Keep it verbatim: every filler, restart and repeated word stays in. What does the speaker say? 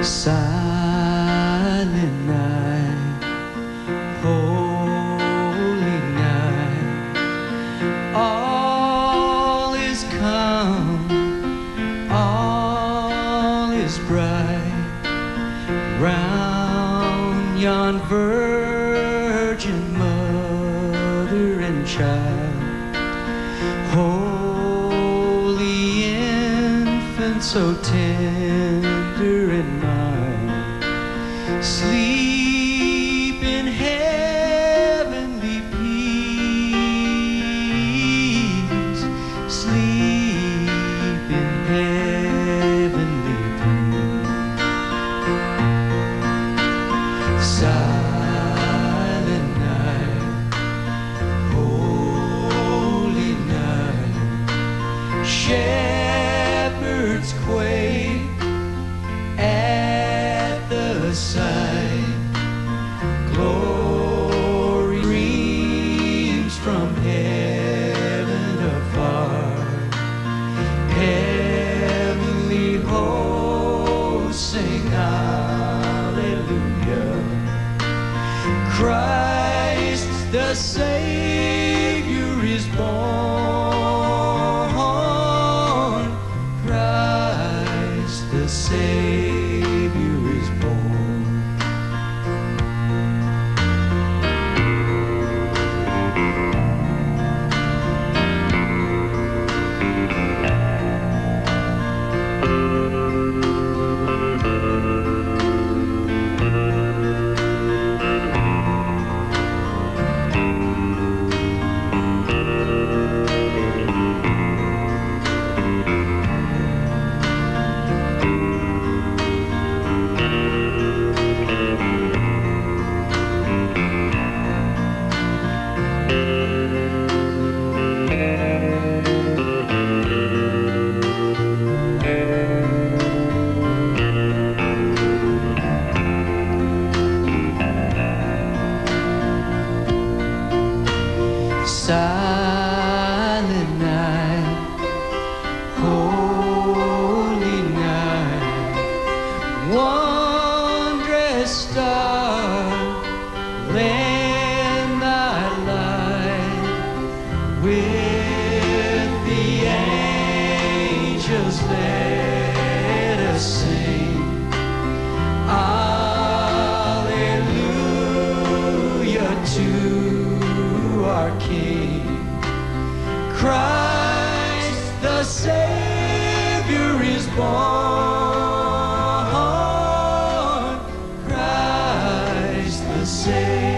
Silent night, holy night, all is calm, all is bright, round yon virgin mother and child, holy infant so tender and mild, sleep in heavenly peace, sleep in heavenly peace. Silent night, holy night, shepherds quake at the sight, glory streams from heaven afar, heavenly hosts sing hallelujah, Christ the Savior is born, Christ the Savior is born. Silent night, holy night, wondrous star, lend thy light, with the angels let us sing, Alleluia to our King, Christ the Savior is born, Christ the Savior.